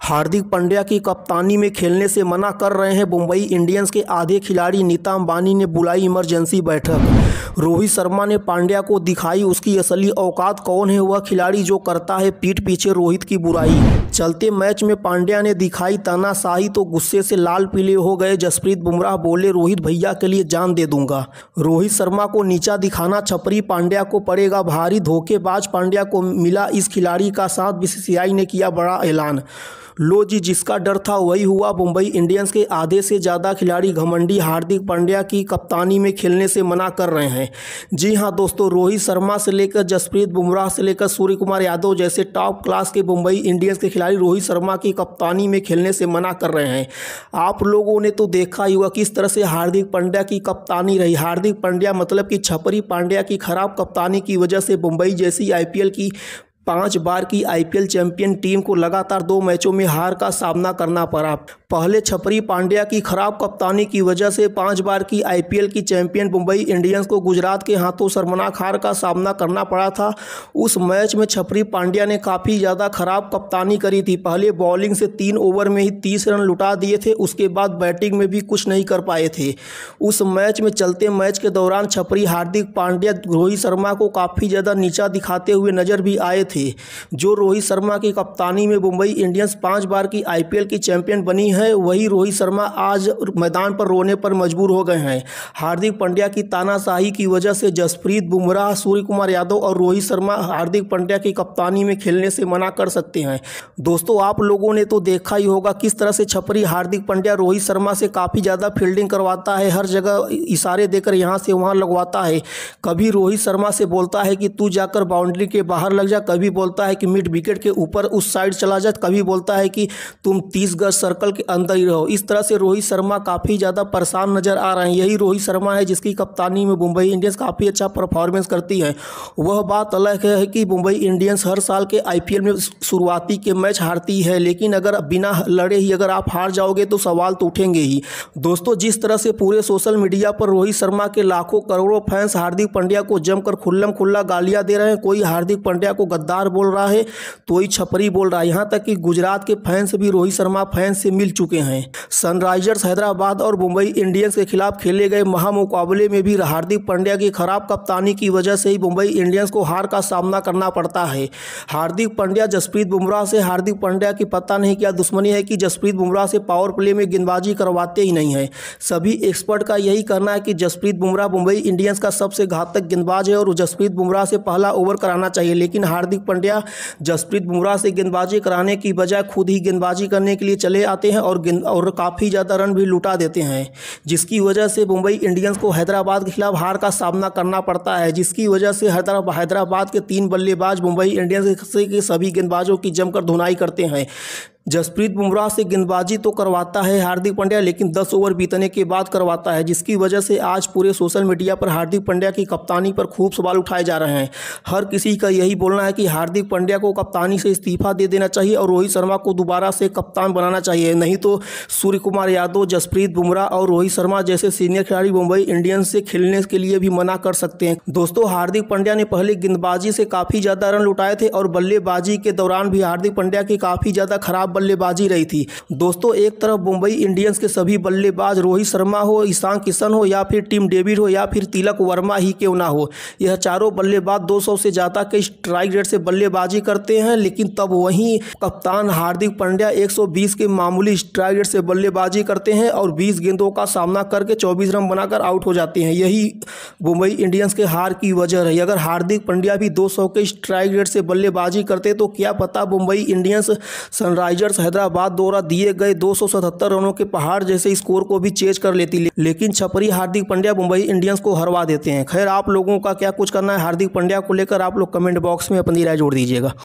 हार्दिक पांड्या की कप्तानी में खेलने से मना कर रहे हैं मुंबई इंडियंस के आधे खिलाड़ी। नीता अंबानी ने बुलाई इमरजेंसी बैठक। रोहित शर्मा ने पांड्या को दिखाई उसकी असली औकात। कौन है वह खिलाड़ी जो करता है पीठ पीछे रोहित की बुराई। चलते मैच में पांड्या ने दिखाई तानाशाही तो गुस्से से लाल पीले हो गए जसप्रीत बुमराह। बोले रोहित भैया के लिए जान दे दूंगा। रोहित शर्मा को नीचा दिखाना छपरी पांड्या को पड़ेगा भारी। धोखेबाज पांड्या को मिला इस खिलाड़ी का साथ। बीसीसीआई ने किया बड़ा ऐलान। लो जी, जिसका डर था वही हुआ। मुंबई इंडियंस के आधे से ज़्यादा खिलाड़ी घमंडी हार्दिक पांड्या की कप्तानी में खेलने से मना कर रहे हैं। जी हां दोस्तों, रोहित शर्मा से लेकर जसप्रीत बुमराह से लेकर सूर्य कुमार यादव जैसे टॉप क्लास के मुंबई इंडियंस के खिलाड़ी रोहित शर्मा की कप्तानी में खेलने से मना कर रहे हैं। आप लोगों ने तो देखा ही होगा किस तरह से हार्दिक पांड्या की कप्तानी रही। हार्दिक पांड्या मतलब कि छपरी पांड्या की खराब कप्तानी की वजह से मुंबई जैसी आईपीएल की 5 बार की आईपीएल चैंपियन टीम को लगातार 2 मैचों में हार का सामना करना पड़ा। पहले छपरी पांड्या की खराब कप्तानी की वजह से 5 बार की आईपीएल की चैंपियन मुंबई इंडियंस को गुजरात के हाथों शर्मनाक हार का सामना करना पड़ा था। उस मैच में छपरी पांड्या ने काफ़ी ज़्यादा खराब कप्तानी करी थी। पहले बॉलिंग से 3 ओवर में ही 30 रन लुटा दिए थे। उसके बाद बैटिंग में भी कुछ नहीं कर पाए थे। उस मैच में चलते मैच के दौरान छपरी हार्दिक पांड्या रोहित शर्मा को काफ़ी ज़्यादा नीचा दिखाते हुए नजर भी आए थे। जो रोहित शर्मा की कप्तानी में मुंबई इंडियंस 5 बार की आईपीएल की चैंपियन बनी है, वही रोहित शर्मा आज मैदान पर रोने पर मजबूर हो गए हैं। हार्दिक पांड्या की तानाशाही की वजह से जसप्रीत बुमराह, सूर्य कुमार यादव और रोहित शर्मा हार्दिक पांड्या की कप्तानी में खेलने से मना कर सकते हैं। दोस्तों, आप लोगों ने तो देखा ही होगा किस तरह से छपरी हार्दिक पांड्या रोहित शर्मा से काफ़ी ज़्यादा फील्डिंग करवाता है। हर जगह इशारे देकर यहाँ से वहाँ लगवाता है। कभी रोहित शर्मा से बोलता है कि तू जाकर बाउंड्री के बाहर लग जा, कभी बोलता है कि मिड विकेट के ऊपर उस साइड चला जा, कभी बोलता है कि तुम 30 गज सर्कल के अंदर ही रहो। इस तरह से रोहित शर्मा काफ़ी ज़्यादा परेशान नजर आ रहे हैं। यही रोहित शर्मा है जिसकी कप्तानी में मुंबई इंडियंस काफ़ी अच्छा परफॉर्मेंस करती है। वह बात अलग है कि मुंबई इंडियंस हर साल के आईपीएल में शुरुआती के मैच हारती है, लेकिन अगर बिना लड़े ही अगर आप हार जाओगे तो सवाल तो उठेंगे ही। दोस्तों, जिस तरह से पूरे सोशल मीडिया पर रोहित शर्मा के लाखों करोड़ों फैंस हार्दिक पांड्या को जमकर खुल्लम खुल्ला गालियां दे रहे हैं। कोई हार्दिक पांड्या को गद्दार बोल रहा है तो ही छपरी बोल रहा है। यहाँ तक कि गुजरात के फैंस भी रोहित शर्मा फैंस से मिल चुके हैं। सनराइजर्स हैदराबाद और मुंबई इंडियंस के खिलाफ खेले गए महामुकाबले में भी हार्दिक पांड्या की खराब कप्तानी की वजह से ही मुंबई इंडियंस को हार का सामना करना पड़ता है। हार्दिक पांड्या जसप्रीत बुमराह से हार्दिक पांड्या की पता नहीं क्या दुश्मनी है कि जसप्रीत बुमराह से पावर प्ले में गेंदबाजी करवाते ही नहीं है। सभी एक्सपर्ट का यही कहना है कि जसप्रीत बुमराह मुंबई इंडियंस का सबसे घातक गेंदबाज है और जसप्रीत बुमराह से पहला ओवर कराना चाहिए। लेकिन हार्दिक पांड्या जसप्रीत बुमराह से गेंदबाजी कराने की बजाय खुद ही गेंदबाजी करने के लिए चले आते हैं और काफ़ी ज़्यादा रन भी लुटा देते हैं, जिसकी वजह से मुंबई इंडियंस को हैदराबाद के खिलाफ हार का सामना करना पड़ता है। जिसकी वजह से हैदराबाद के 3 बल्लेबाज मुंबई इंडियंस के सभी गेंदबाजों की जमकर धुनाई करते हैं। जसप्रीत बुमराह से गेंदबाजी तो करवाता है हार्दिक पांड्या, लेकिन 10 ओवर बीतने के बाद करवाता है, जिसकी वजह से आज पूरे सोशल मीडिया पर हार्दिक पांड्या की कप्तानी पर खूब सवाल उठाए जा रहे हैं। हर किसी का यही बोलना है कि हार्दिक पांड्या को कप्तानी से इस्तीफा दे देना चाहिए और रोहित शर्मा को दोबारा से कप्तान बनाना चाहिए। नहीं तो सूर्य कुमार यादव, जसप्रीत बुमराह और रोहित शर्मा जैसे सीनियर खिलाड़ी मुंबई इंडियंस से खेलने के लिए भी मना कर सकते हैं। दोस्तों, हार्दिक पांड्या ने पहले गेंदबाजी से काफ़ी ज़्यादा रन लुटाए थे और बल्लेबाजी के दौरान भी हार्दिक पांड्या की काफ़ी ज़्यादा खराब बल्लेबाजी रही थी। दोस्तों, एक तरफ मुंबई इंडियंस के सभी बल्लेबाज रोहित शर्मा हो, ईशान किशन हो या फिर टिम डेविड हो या फिर तिलक वर्मा ही क्यों ना हो, यह चारों बल्लेबाज 200 से ज़्यादा के स्ट्राइक रेट से बल्लेबाजी करते हैं। लेकिन तब वहीं कप्तान हार्दिक पांड्या 120 के मामूली स्ट्राइक रेट से बल्लेबाजी करते हैं और 20 गेंदों का सामना करके 24 रन बनाकर आउट हो जाते हैं। यही मुंबई इंडियंस के हार की वजह रही। अगर हार्दिक पांड्या भी 200 के स्ट्राइक रेट से बल्लेबाजी करते तो क्या पता मुंबई इंडियंस सनराइजर्स हैदराबाद द्वारा दिए गए 277 रनों के पहाड़ जैसे स्कोर को भी चेज कर लेती। लेकिन छपरी हार्दिक पांड्या मुंबई इंडियंस को हरवा देते हैं। खैर, आप लोगों का क्या कुछ करना है हार्दिक पांड्या को लेकर, आप लोग कमेंट बॉक्स में अपनी राय जोड़ दीजिएगा।